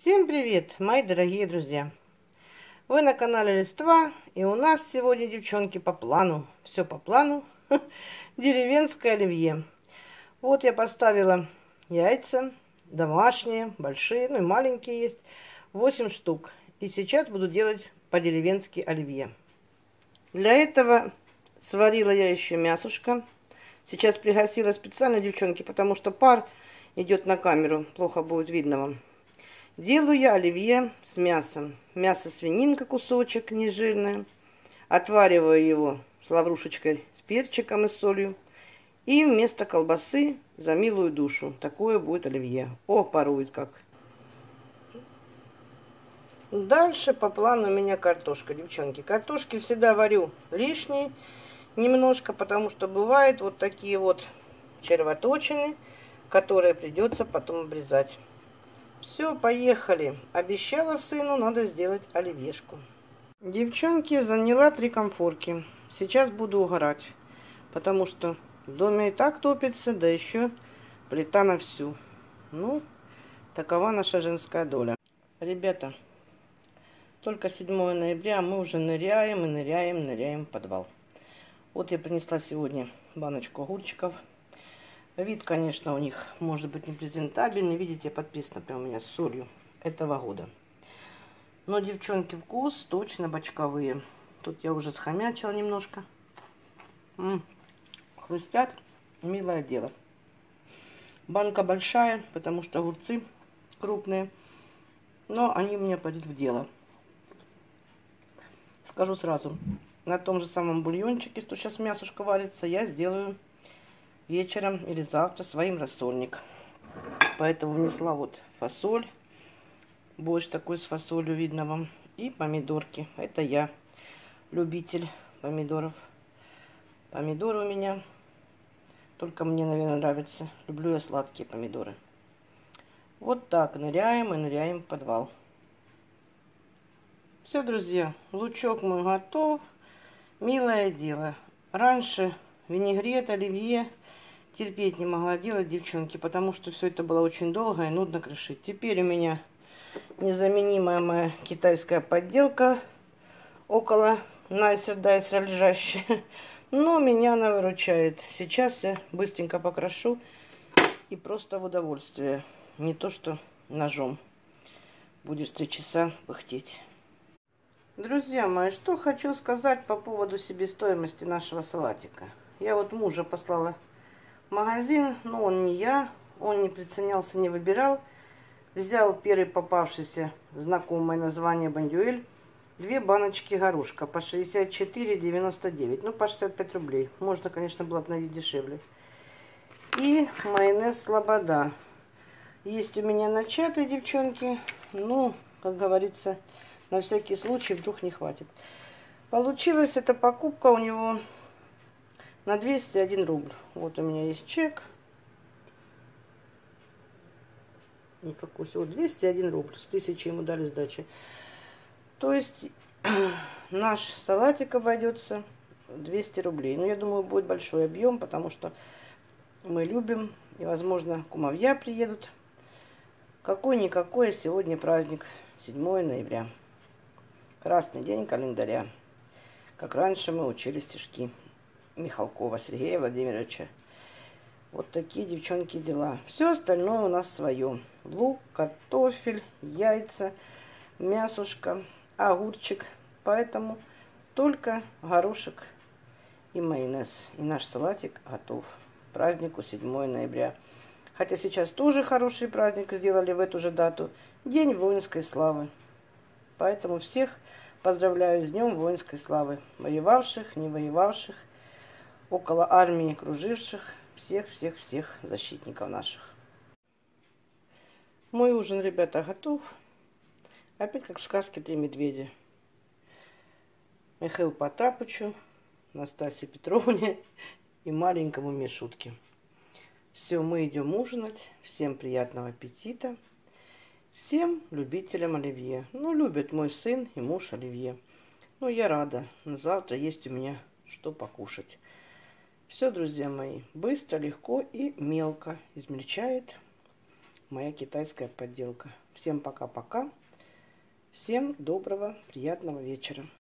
Всем привет, мои дорогие друзья! Вы на канале Листва, и у нас сегодня, девчонки, по плану, все по плану, деревенское оливье. Вот я поставила яйца, домашние, большие, ну и маленькие есть, 8 штук. И сейчас буду делать по-деревенски оливье. Для этого сварила я еще мясушко. Сейчас пригасила специально, девчонки, потому что пар идет на камеру, плохо будет видно вам. Делаю я оливье с мясом. Мясо свининка, кусочек нежирное. Отвариваю его с лаврушечкой, с перчиком и солью. И вместо колбасы за милую душу. Такое будет оливье. О, парует как. Дальше по плану у меня картошка, девчонки. Картошки всегда варю лишней немножко, потому что бывают вот такие вот червоточины, которые придется потом обрезать. Все, поехали. Обещала сыну, надо сделать оливьешку. Девчонки, заняла 3 комфорки. Сейчас буду угорать, потому что в доме и так топится, да еще плита на всю. Ну, такова наша женская доля. Ребята, только 7 ноября, мы уже ныряем и ныряем в подвал. Вот я принесла сегодня баночку огурчиков. Вид, конечно, у них может быть не презентабельный. Видите, подписано прямо у меня с солью этого года. Но, девчонки, вкус точно бочковые. Тут я уже схомячила немножко. Хрустят. Милое дело. Банка большая, потому что огурцы крупные. Но они у меня пойдут в дело. Скажу сразу. На том же самом бульончике, что сейчас мясушка варится, я сделаю вечером или завтра своим рассольник. Поэтому внесла вот фасоль. Больше такой с фасолью видно вам. И помидорки. Это я любитель помидоров. Помидоры у меня. Только мне, наверное, нравятся. Люблю я сладкие помидоры. Вот так ныряем и ныряем в подвал. Все, друзья. Лучок мой готов. Милое дело. Раньше винегрет, оливье терпеть не могла делать, девчонки, потому что все это было очень долго и нудно крошить. Теперь у меня незаменимая моя китайская подделка около Найсер-Дайсера лежащая. Но меня она выручает. Сейчас я быстренько покрошу и просто в удовольствие. Не то что ножом. Будешь 3 часа пыхтеть. Друзья мои, что хочу сказать по поводу себестоимости нашего салатика. Я вот мужа послала магазин, но он не я, он не приценялся, не выбирал. Взял первый попавшийся знакомое название Бондюэль, 2 баночки горошка по 64,99, ну по 65 рублей. Можно, конечно, было бы найти дешевле. И майонез Слобода. Есть у меня начатые, девчонки, ну, как говорится, на всякий случай вдруг не хватит. Получилась эта покупка у него на 201 рубль. Вот у меня есть чек. Не фокус. Вот 201 рубль. С 1000 ему дали сдачи. То есть наш салатик обойдется 200 рублей. Но я думаю, будет большой объем, потому что мы любим. И, возможно, кумовья приедут. Какой-никакой сегодня праздник. 7 ноября. Красный день календаря. Как раньше мы учили стишки Михалкова Сергея Владимировича. Вот такие, девчонки, дела. Все остальное у нас свое. Лук, картофель, яйца, мясушка, огурчик. Поэтому только горошек и майонез. И наш салатик готов к празднику 7 ноября. Хотя сейчас тоже хороший праздник сделали в эту же дату. День воинской славы. Поэтому всех поздравляю с Днем воинской славы. Воевавших, не воевавших, около армии круживших, всех защитников наших. Мой ужин, ребята, готов. Опять как в сказке 3 медведя. Михаилу Потапычу, Настасье Петровне и маленькому Мишутке. Все, мы идем ужинать. Всем приятного аппетита. Всем любителям оливье. Ну, любит мой сын и муж оливье. Ну, я рада. Завтра есть у меня что покушать. Все, друзья мои, быстро, легко и мелко измельчает моя китайская подделка. Всем пока-пока. Всем доброго, приятного вечера.